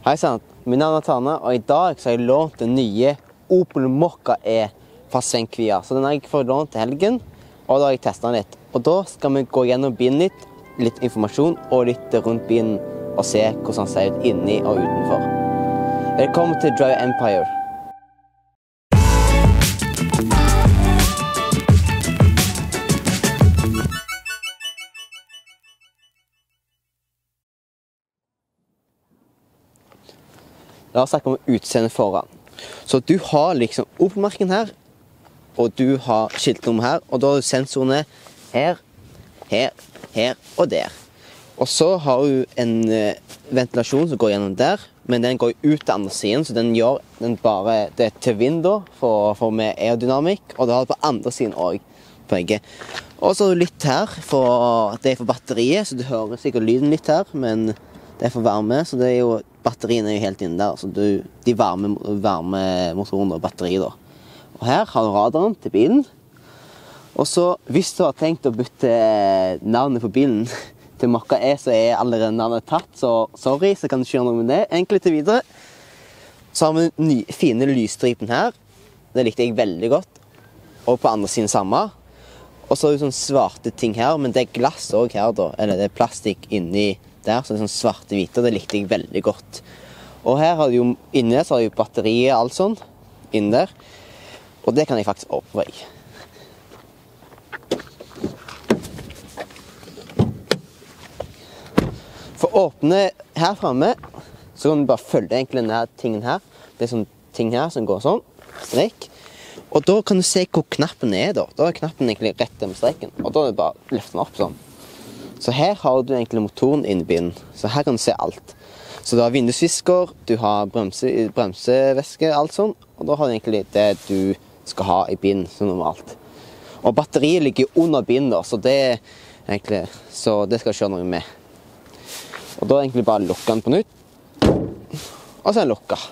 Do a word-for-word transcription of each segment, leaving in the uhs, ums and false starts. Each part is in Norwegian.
Hei sant, min navn er Tane, og i dag så har jeg lånt den nye Opel Mokka E fra Sven Kvia. Så den har jeg fått lånt til helgen, og da har jeg testet den litt. Og da skal vi gå gjennom bilen litt, litt informasjon og litt rundt bilen, og se hvordan den ser ut inni og utenfor. Velkommen til Drive Empire. La oss snakke om utseendet foran. Så du har liksom Opel-merken her, og du har skiltnummer her, og da har du sensorene her, her, her og der. Og så har du en uh, ventilasjon som går gjennom der, men den går ut til andre siden, så den gjør den bare det til vind da, for, for med aerodynamikk, og det har det på andre siden også, begge. Og så har du litt her, for det er for batteriet, så du hører sikkert lyden litt her, men det er for varme, så det er jo batterien er jo helt inne der, så du, de varme, varme motorene og batteriet da. Og her har du radaren til bilen. Og så, hvis du har tenkt å bytte navnet på bilen til Mokka E, så er allerede navnet tatt, så sorry, så kan du ikke gjøre noe med det. Egentlig til videre. Så har vi den nye, fine lysstripen her. Det likte jeg veldig godt. Og på andre siden samme. Og så har du sånne svarte ting her, men det er glass også her da, eller det er plastikk inni der, så det er sånn svarte-hvite, og det likte jeg veldig godt. Og her har du jo, inne så har du jo batteriet og alt sånn, inne der. Og det kan jeg faktisk åpne. For å åpne her fremme, så kan du bare følge egentlig denne tingen her. Det er sånn ting her som går sånn, strekk. Og da kan du se hvor knappen er da. Da er knappen egentlig rett med strekken, og da er det bare å løfte den opp sånn. Så her har du egentlig motoren inni bilen, så her kan du se alt. Så du har vindusvisker, du har bremse, bremsevæske, alt sånn, og da har du egentlig det du skal ha i bilen, som normalt. Og batteriet ligger under bilen da, så det, egentlig, så det skal jeg kjøre noe med. Og da er egentlig bare lukke den på nytt, og så er den lukket.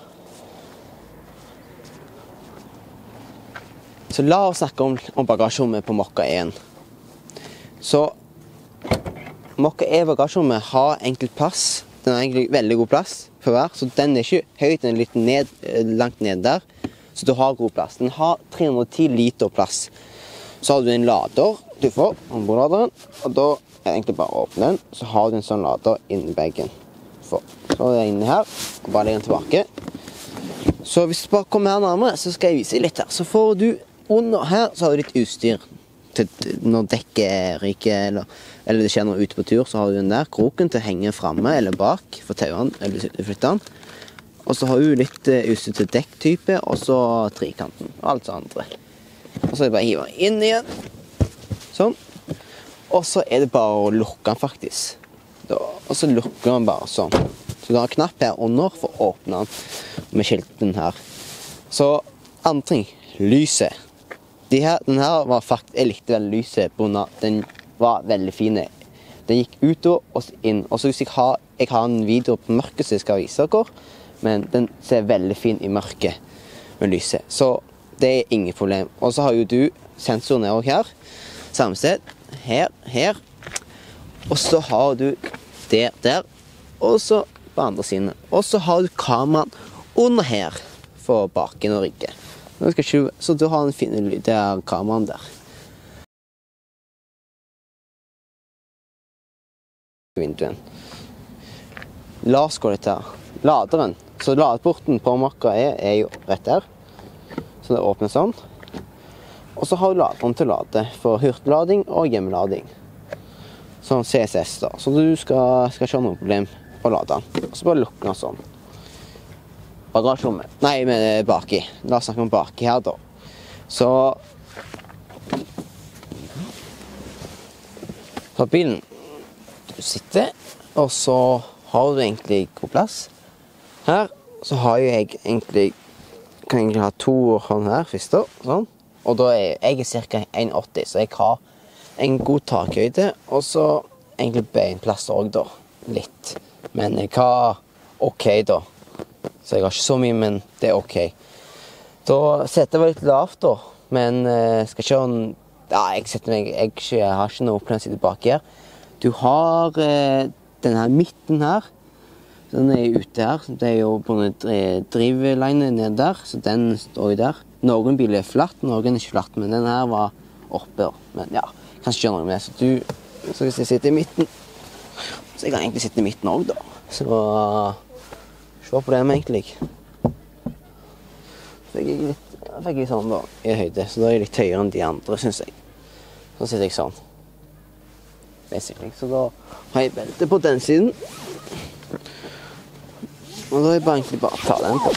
Så la oss snakke om, om bagasjerommet på Mokka E. Så Mokka E bagasjerommet har enkelt plass. Den har egentlig veldig god plass for hver, så den er ikke høyt, den er litt ned, langt ned der. Så du har god plass. Den har tre hundre og ti liter plass. Så har du en lader du får, ombordladeren, og da er det egentlig bare å åpne den, så har du en sånn lader inni bagen. Så er det inni her, og bare legger den tilbake. Så hvis du bare kommer her nærmere, så skal jeg vise deg litt her. Så får du under her, så har du litt utstyr til når dekket ryker, eller, eller det skjer noe ute på tur, så har du den der kroken til å henge fremme eller bak for tauene, eller flytte den. Og så har du litt uh, utstyr til dekktype, og så trikanten, og alt så andre. Og så er det bare å hive den inn igjen, sånn. Og så er det bare å lukke den faktisk. Da, og så lukker den bare sånn. Så du har en knapp her under for å åpne den med skilten her. Så andre ting, lyset. De her, den her var faktisk, jeg likte veldig lyset på grunn av, den var veldig fine. Den gikk ut og inn, og så hvis jeg har, jeg har en video på mørket som jeg skal vise dere, men den ser veldig fin i mørket med lyset, så det er ingen problem. Og så har jo du sensorene også her, samme sted, her, her, og så har du der, der, og så på andre siden, og så har du kameraen under her for baken og ryggen. Så du har en fin lyd, det er kameraen der. Vinduen. La oss gå litt her. Laderen. Så ladeporten på Mokka E er jo rett der. Så det åpner sånn. Og så har du laderen til å lade for hurtiglading og hjemmelading. Sånn C S S da. Så du skal, skal ikke ha noe problem på lade den. Og så bare lukke den sånn. Bagasjerommet. Nei, men baki. La oss snakke om baki her da. Så på bilen du sitter, og så har du egentlig god plass. Her så har jeg egentlig, kan jeg ha to hånd her først da, sånn. Og da er jeg cirka en åtti, så jeg har en god takhøyde, og så egentlig beinplass også da, litt. Men jeg har ok da. Så jeg har ikke så mye, men det er ok. Da setter jeg litt lavt da, men uh, skal kjøre en... Ja, jeg setter meg, jeg, jeg har ikke noe plan å sitte bak her. Du har uh, denne midten her, Den er ute her. Det er jo på en drivline ned der, så den står jo der. Noen biler er flatt, noen er ikke flatt, men den her var oppe. Men ja, kanskje gjøre noe med det. Så du, så hvis jeg sitter i midten, så jeg kan egentlig sitte i midten også da. Så se på det med egentlig. Så fikk jeg litt, fikk jeg sånn da, i høyde, så da er jeg litt høyere enn de andre, synes jeg. Så sitter jeg sånn. Basically. Så da har jeg belte på den siden. Og da er det bare egentlig bare å ta den på.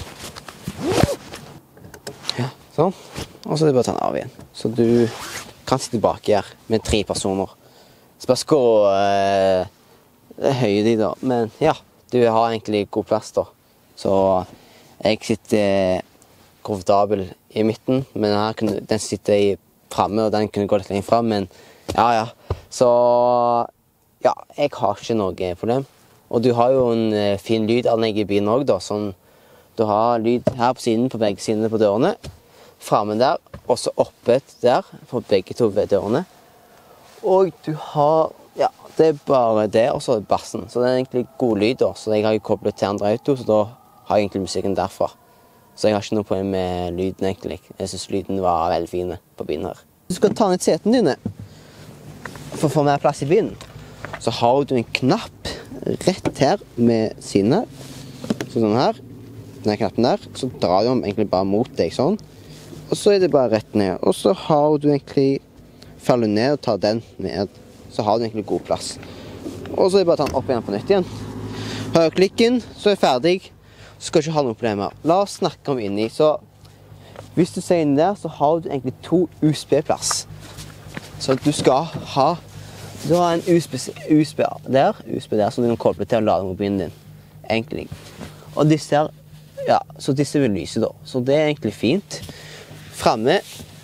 Ja, sånn. Og så er det bare å ta den av igjen. Så du kan sitte tilbake her med tre personer. Spørs hvor uh, høye de da. Men ja, du har egentlig god plass da. Så jeg sitter komfortabel i midten, men her kunne, den sitter i fremme, og den kunne gå litt lenger frem, men ja, ja. Så ja, jeg har ikke noe problem. Og du har jo en uh, fin lydanlegg i bilen også da, sånn du har lyd her på siden, på begge sidene på dørene, fremme der, og så oppe der, på begge to ved dørene. Og du har, ja, det er bare det, og så bassen. Så det er egentlig god lyd da, så jeg har jo koblet til andre auto, så da har jeg egentlig musikken derfra. Så jeg har ikke noe problem med lyden egentlig. Jeg synes lyden var veldig fine på bilen her. Du skal ta ned setene dine for å få mer plass i bilen. Så har du en knapp rett her med sine, sånn her, denne knappen der, så drar du den egentlig bare mot deg sånn, og så er det bare rett ned, og så har du egentlig faller ned og tar den ned, så har du egentlig god plass. Og så er det bare å ta den opp igjen på nytt igjen. Hører klikken, så er det ferdig, så skal du ikke ha noen problemer. La oss snakke om inni, så hvis du ser inn der, så har du egentlig to U S B-plass. Så du skal ha Du har en U S B, U S B der, U S B der, som du kan koble til å lade mobilen din, egentlig. Og disse her, ja, så disse vil lyse da, så det er egentlig fint. Fremme,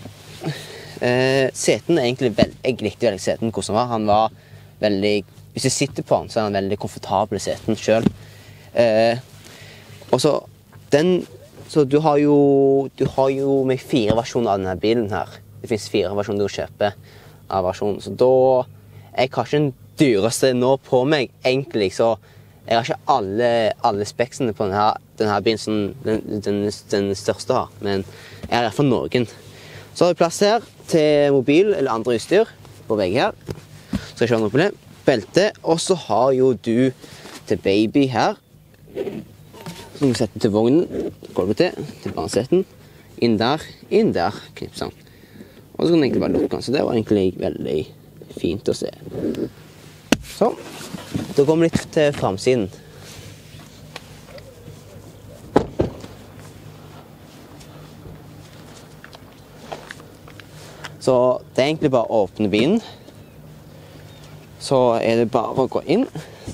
eh, seten er egentlig veldig, jeg likte veldig seten hvordan han var, han var veldig, hvis jeg sitter på han, så er han veldig komfortabel i seten selv. Eh, og så, den, så du har jo, du har jo med fire versjoner av denne bilen her. Det finnes fire versjoner du kjøper av versjonen, så da jeg har ikke den dyreste nå på meg, egentlig, så jeg har ikke alle, alle speksene på denne, denne bilen som den, den, den største har, men jeg har i hvert fall noen. Så har vi plass her til mobil eller andre utstyr på begge her. Så jeg ikke ha noe problem. Belte, og så har jo du til baby her. Så må vi sette til vognen, går vi til, til barnesetten. Inn der, inn der, knipser den. Og så kan den egentlig bare lukke den, så det var egentlig veldig fint å se. Sånn. Da går vi litt til framsiden. Så det er egentlig bare å åpne bilen. Så er det bare å gå inn.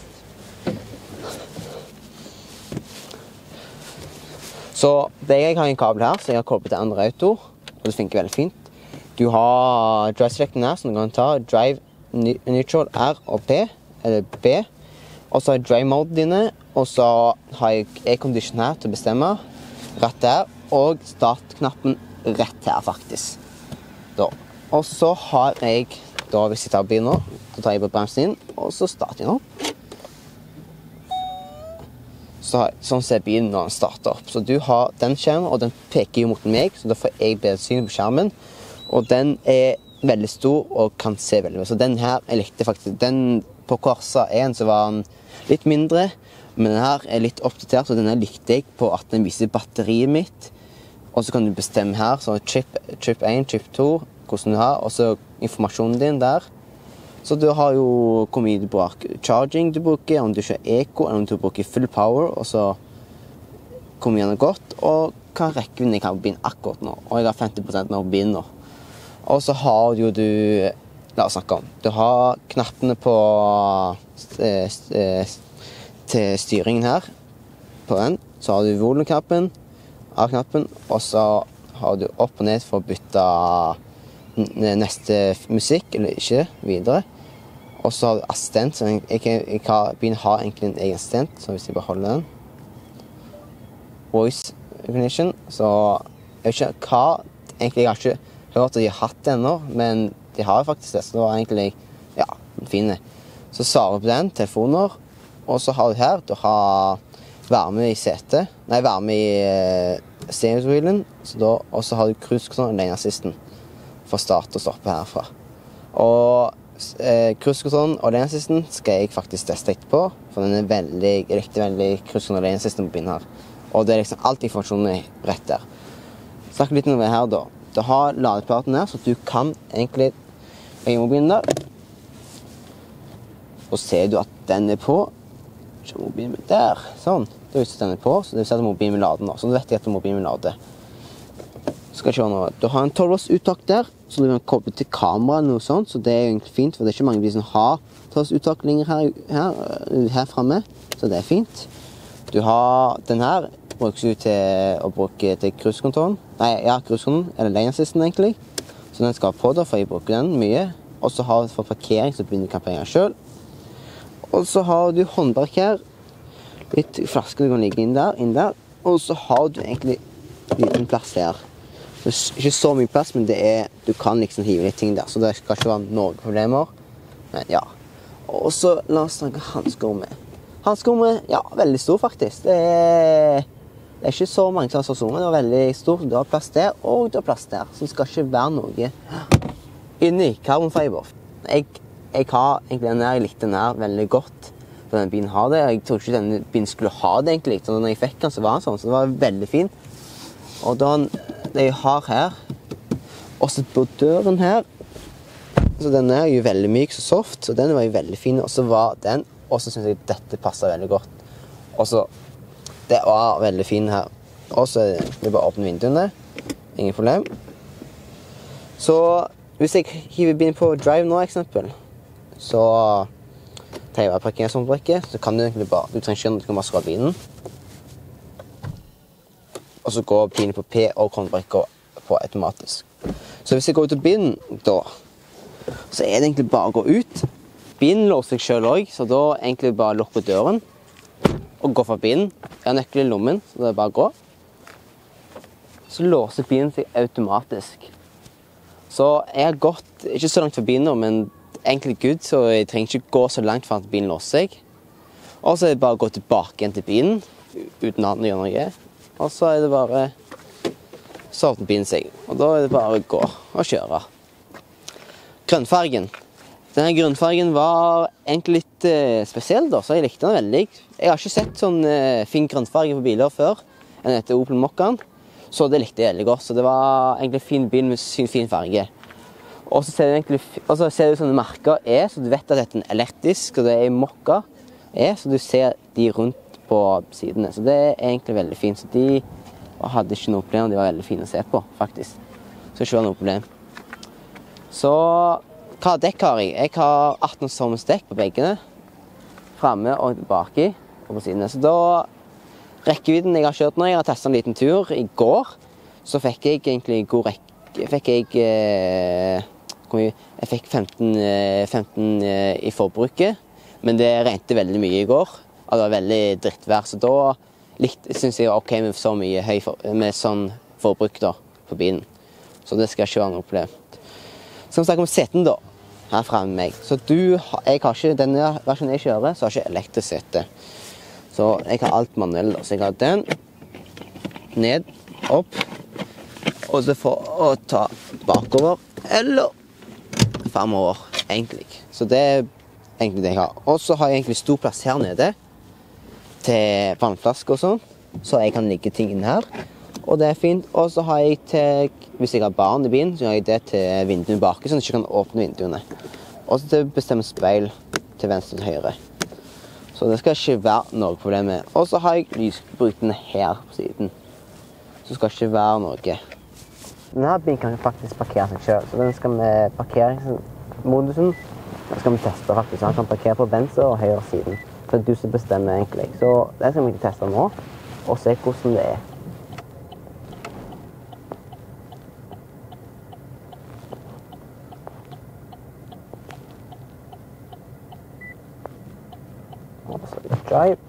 Så det jeg har en kabel her, så jeg har koblet til andre auto, og det funker veldig fint. Du har drive selecten her, som du kan ta drive, neutral, R og P, eller B. Og så har jeg drive mode dine, og så har jeg aircondition her til å bestemme, rett der, og startknappen rett her faktisk. Da. Og så har jeg, da hvis jeg tar bilen nå, så tar jeg på bremsen inn, og så starter jeg nå. Så har, sånn ser bilen når den starter opp. Så du har den skjermen, og den peker jo mot meg, så da får jeg bedre syn på skjermen. Og den er veldig stor og kan se veldig mye. Så den her, jeg likte faktisk, den på Corsa en så var den litt mindre, men den her er litt oppdatert, og denne likte jeg på at den viser batteriet mitt. Og så kan du bestemme her, så chip, chip en, chip to, hvordan du har, og så informasjonen din der. Så du har jo hvor mye du bruker charging du bruker, om du kjører eco, eller om du bruker full power, og så hvor mye den har gått, og hva rekkevidden jeg har på bilen akkurat nå. Og jeg har femti prosent med på bilen nå. Og så har jo du, la oss snakke om, du har knappene på til styringen her, på den. Så har du volumknappen, A-knappen, og så har du opp og ned for å bytte neste musikk, eller ikke, videre. Og så har du assistent, så jeg, jeg, jeg har, bilen har egentlig en egen assistent, så hvis jeg bare holder den. Voice recognition, så jeg vet ikke hva, egentlig jeg har ikke hørt at de har hatt det ennå, men de har faktisk det, så det var egentlig, ja, fine. Så svarer på den, telefoner, og så har du her, du har varme i setet, nei, varme i eh, stereohjulen, så da, og så har du cruise-kontroll og lane assisten for start og stoppe herfra. Og eh, cruise-kontroll og lane assisten skal jeg faktisk teste etterpå, for den er veldig, jeg likte veldig cruise-kontroll og lane assisten på bilen her. Og det er liksom alt informasjonen er rett der. Snakk litt om det her da. Du har ladeplaten her, så du kan egentlig legge mobilen der. Og ser du at den er på, så mobilen er der, sånn. Det viser at den er på, så det viser at mobilen vil lade nå. Så du vet jeg at mobilen vil lade. Skal jeg se nå. Du har en tolv volts uttak der, så du kan koble til kamera eller noe sånt, så det er egentlig fint, for det er ikke mange biler som har tolv volts uttak lenger her, her, her fremme, så det er fint. Du har den her, brukes jo til å bruke til cruise-kontrollen. Nei, ja, cruise-kontrollen, eller lane assisten egentlig. Så den skal på da, for jeg bruker den mye. Og så har du for parkering, så begynner du kan parkere selv. Og så har du håndbak her. Litt flasker du kan ligge inn der, inn der. Og så har du egentlig liten plass her. Det er ikke så mye plass, men det er, du kan liksom hive litt ting der, så det skal ikke være noen problemer. Men ja. Og så la oss snakke handskerommet. Handskerommet, ja, veldig stor faktisk. Det er, det er ikke så mange som har så stor, men det er veldig stort. Du har plass der, og du har plass der. Så det skal ikke være noe inni carbon fiber. Jeg, jeg har egentlig den her, jeg likte den her veldig godt, for denne bilen har det. Jeg tror ikke denne bilen skulle ha det egentlig, så når jeg fikk den så var den sånn, så det var veldig fin. Og da det jeg har her, også på døren her, så den er jo veldig myk og soft, så den var jo veldig fin, og så var den, og så synes jeg dette passet veldig godt. Og så, det var veldig fin her. Og så er det bare å åpne vinduene, ingen problem. Så hvis jeg hiver bilen på drive nå, eksempel, så tar jeg bare parkeringshåndbrekket, så kan du egentlig bare, du trenger ikke gjøre, du kan bare skru av bilen. Og så går bilen på P og håndbrekket på automatisk. Så hvis jeg går ut av bilen da, så er det egentlig bare å gå ut. Bilen låser seg selv også, så da egentlig bare lukke døren og gå fra bilen. Jeg har nøkkel i lommen, så det er bare å gå. Så låser bilen seg automatisk. Så jeg har gått, ikke så langt fra bilen nå, men egentlig good, så jeg trenger ikke gå så langt for at bilen låser seg. Og så er det bare å gå tilbake igjen til bilen, uten å gjøre noe. Og så er det bare så åpner bilen seg, og da er det bare å gå og kjøre. Grønnfargen. Denne grønnfargen var egentlig litt eh, spesiell da, så jeg likte den veldig. Jeg har ikke sett sånn eh, fin grønnfarge på biler før, enn etter Opel Mokkaen, så det likte jeg veldig godt. Så det var egentlig en fin bil med sin fin farge. Og så ser du egentlig, og så ser du sånne merker er, så du vet at dette er elektrisk, og det er i Mokka er, så du ser de rundt på sidene. Så det er egentlig veldig fint. Så de hadde ikke noe problem, og de var veldig fine å se på, faktisk. Så det ikke var noe problem. Så hva dekk har jeg? Jeg har atten tommes dekk på veggene, fremme og baki, og på sidene. Så da, rekkevidden jeg har kjørt nå, jeg har testet en liten tur i går, så fikk jeg egentlig god rekke, fikk jeg, eh, jeg fikk femten, femten i forbruket, men det regnet veldig mye i går, og det var veldig drittvær, så da likte, synes jeg det var ok med så mye høy for, med sånn forbruk da, på bilen. Så det skal ikke være noe problem. Så vi snakker om seten da, her fremme med meg. Så du, jeg har ikke, denne versjonen jeg kjører, så har jeg ikke elektrisk sete. Så jeg har alt manuell da, så jeg har den, ned, opp, og så for å ta bakover, eller fremover, egentlig. Så det er egentlig det jeg har. Og så har jeg egentlig stor plass her nede, til vannflasker og sånn, så jeg kan ligge ting inn her, og det er fint. Og så har jeg til, hvis jeg har barn i bilen, så har jeg det til vinduene bak, sånn at jeg ikke kan åpne vinduene. Og så til å bestemme speil til venstre og til høyre. Så det skal ikke være noe problem med. Og så har jeg lysbrytene her på siden, så det skal ikke være noe. Denne bilen kan faktisk parkere seg selv, så den skal med parkeringsmodusen, den skal vi teste faktisk. Han kan parkere på venstre og høyre siden. Så det er du som bestemmer egentlig. Så det skal vi ikke teste nå, og se hvordan det er. Og så litt drive.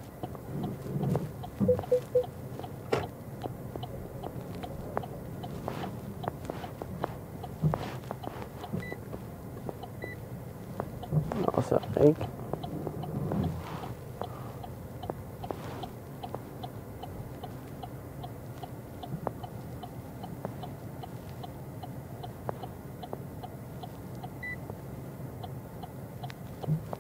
Og så rygg.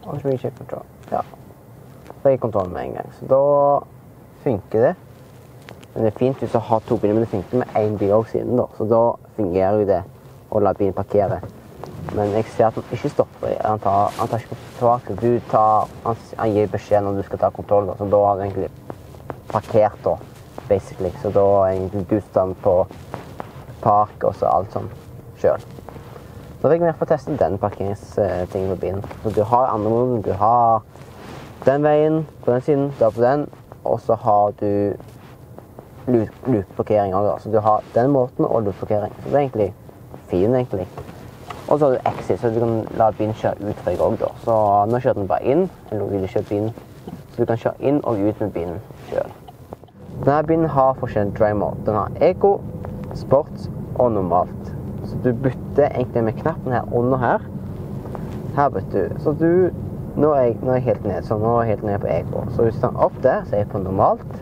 og så blir det kontroll. Ja. Så er kontrollen med en gang. Så da funker det. Men det er fint hvis du har to biler, men det funker med en bil også siden da. Så da fungerer jo det å la bilen parkere. Men jeg ser at han ikke stopper. Han tar, han tar ikke tilbake. Du tar, han, han gir beskjed når du skal ta kontroll, da. Så da har du egentlig parkert da, basically. Så da er egentlig du stand på park og så alt sånn selv. Så fikk vi få teste den parkeringstingen på bilen. Så du har andre måten, du har den veien på den siden, du har på den, og så har du loop-parkering også. Så du har den måten og loop-parkering. Så det er egentlig fin, egentlig. Og så har du exit, så du kan la bilen kjøre ut fra deg også da. Så nå kjører den bare inn, eller vil du kjøre bilen. Så du kan kjøre inn og ut med bilen selv. Denne bilen har forskjellige drive mode. Den har Eco, Sport og normalt. Så du bytter egentlig med knappen her under her. Her bytter du. Så du, nå er jeg, nå er jeg helt ned, så nå er jeg helt ned på Eco. Så hvis du tar opp der, så er jeg på normalt.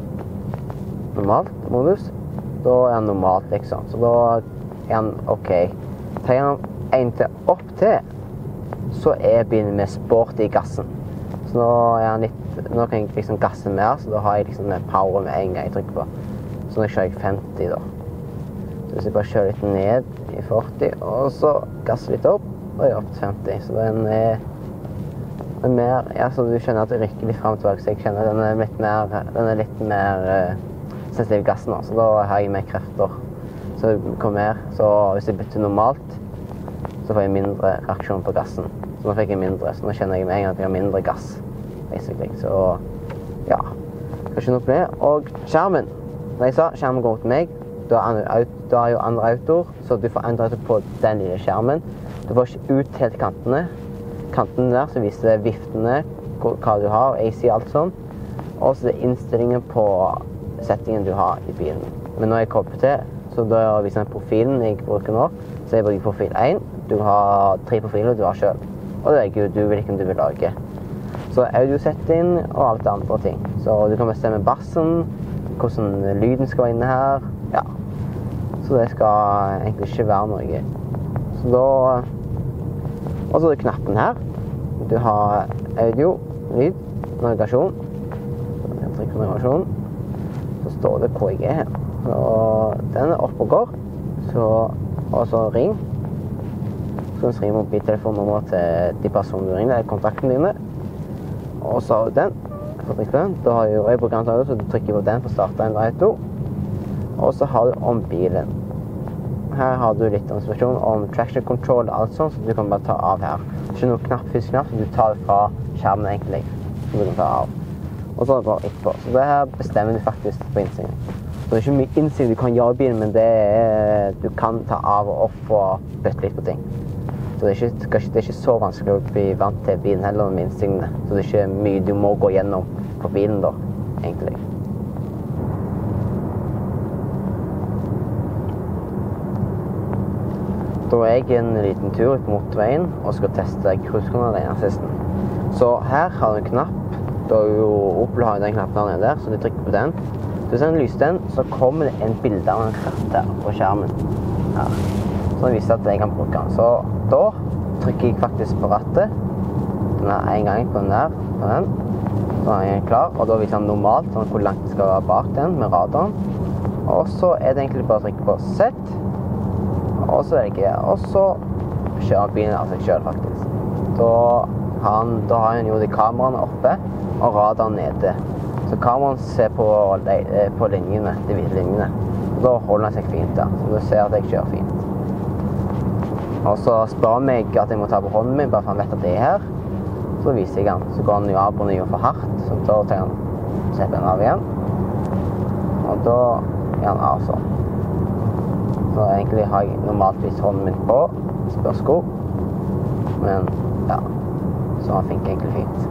Normalt modus. Da er han normalt liksom. Så da er han ok. Tar jeg han en til opp til, så er bilen med sport i gassen. Så nå, er han litt, nå kan jeg liksom gasse mer, så da har jeg liksom power med en gang jeg trykker på. Så nå kjører jeg femti da. Så hvis jeg bare kjører litt ned i førti, og så gasser litt opp, og jeg er opp til femti. Så den er, den er mer, ja, så du kjenner at det rykker litt frem og tilbake, så jeg kjenner at den er litt mer, den er litt mer uh, sensitiv i gassen nå, så da har jeg mer krefter. Så det kommer mer, så hvis jeg bytter normalt, så får jeg mindre reaksjon på gassen. Så nå fikk jeg mindre, så nå kjenner jeg med en gang at jeg har mindre gass, basically. Så, ja, skal ikke noe på det. Og skjermen, når jeg sa skjermen går til meg, da er jo andre autoer, så du får andre autoer på den lille skjermen. Du får ikke ut helt kantene. Kantene der, så viser det viftene, hva du har, A C og alt sånt. Og så det er innstillingen på settingen du har i bilen. Men nå er jeg koblet til, så da viser den profilen jeg bruker nå. Så jeg bruker profil én. Du har tre profiler du har selv. Og det er du hvilken du vil lage. Så audio-setting og alt andre ting. Så du kan bestemme bassen, hvordan lyden skal være inne her. Ja. Så det skal egentlig ikke være noe. Så da... Og så er det knappen her. Du har audio, lyd, navigasjon. Så jeg trykker på navigasjon. Så står det hvor jeg er her. Så den er oppe og går. Så, og så ring. Så kan du ringe mobiltelefonnummeret til de personene du ringer, eller kontakten dine. Og så har du den. Så trykker du den. Da har jo, jeg bruker den, så du trykker på den for å starte en auto. Og så har du om bilen. Her har du litt informasjon om traction control og alt sånt, så du kan bare ta av her. Det er ikke noe knapp, fysisk knapp, så du tar det fra skjermen egentlig, så du kan ta av. Og så er det bare etterpå. Så det her bestemmer du faktisk på innstilling. Så det er ikke mye innstilling du kan gjøre i bilen, men det er, du kan ta av og opp og bytte litt på ting. Så det er, ikke, det er ikke så vanskelig å bli vant til bilen heller med innstillingene. Så det er ikke mye du må gå gjennom på bilen da, egentlig. Da er jeg en liten tur på motorveien og skal teste cruisekontroll-assisten. Så her har du en knapp. Da er jo Opel har den knappen her nede der, så du trykker på den. Hvis den lyser den, så kommer det en bilde av en ratt her på skjermen. Her. Så den viser at jeg kan bruke den. Så da trykker jeg faktisk på rattet. Den er en gang på den der, på den. Så er jeg klar, og da viser den normalt, sånn hvor langt det skal være bak den med radaren. Og så er det egentlig bare å trykke på sett. Og så velger jeg, og så kjører bilen av seg selv faktisk. Da har han, da har han jo de kameraene oppe, og radaren nede. Så kameraen ser på, på linjene, de hvite linjene. Og da holder han seg fint der, så du ser at jeg kjører fint. Og så spør han meg at jeg må ta på hånden min, bare for han vet at det er her. Så viser jeg han, så går han jo av på nye for hardt, så da tar han, setter han av igjen. Og da er han av sånn. Så egentlig har jeg normalt vist hånden min på spørsko, men ja, så han funker egentlig fint.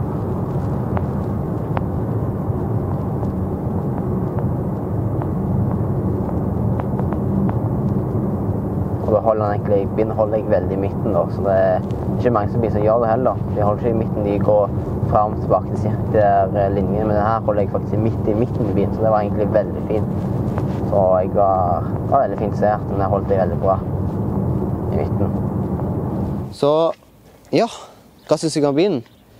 Og da holder han egentlig, bilen holder jeg veldig i midten da, så det er ikke mange som biler som gjør det heller. De holder ikke i midten, de går frem og tilbake til cirka linjen, men denne holder jeg faktisk midt i midten i bilen, så det var egentlig veldig fint. Så jeg var, var veldig fint sert, men jeg holdt det veldig bra i midten. Så, ja, hva synes jeg om bilen?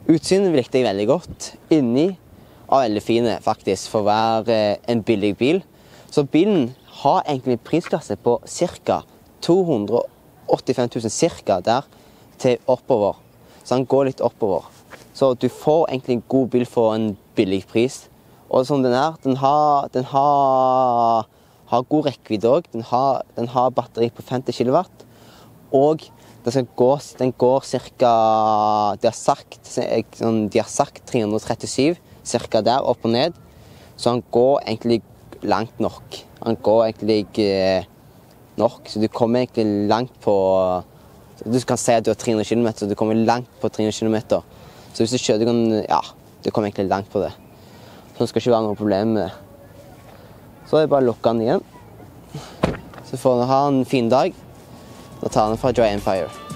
Utsynet likte jeg veldig godt. Inni var veldig fine faktisk for å være en billig bil. Så bilen har egentlig en prisklasse på ca. to hundre og åttifem tusen cirka der til oppover. Så den går litt oppover. Så du får egentlig en god bil for en billig pris. Og som den er, den har, den har, har god rekkevidde også. Den har, den har batteri på femti kilowatt. Og den, skal gå, den går cirka, de har sagt, de har sagt tre hundre og trettisju, cirka der, opp og ned. Så den går egentlig langt nok. Den går egentlig eh, nok, så du kommer egentlig langt på, du kan si at du har tre hundre kilometer, så du kommer langt på tre hundre kilometer. Så hvis du kjører, du kan, ja, du kommer egentlig langt på det. Så det skal ikke være noe problem med det. Så er det bare å lukke den igjen. Så får du ha en fin dag. Da tar den fra Joy Empire.